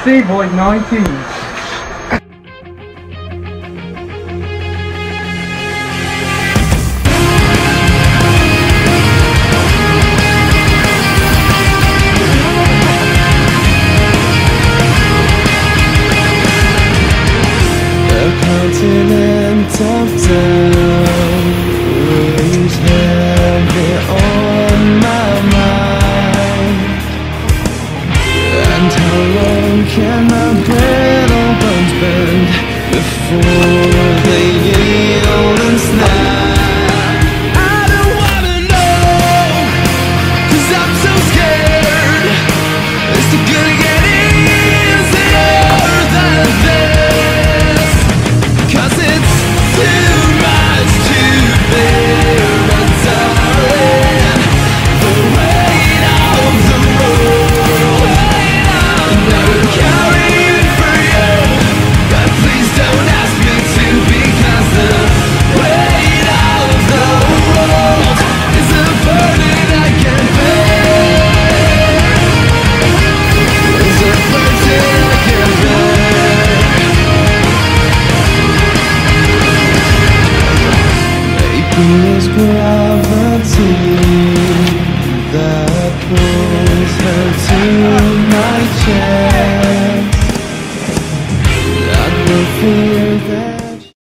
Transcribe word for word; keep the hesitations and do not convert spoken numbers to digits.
C Void nineteen. Continent of down weighs heavy on my mind. And how long can my brittle bones bend before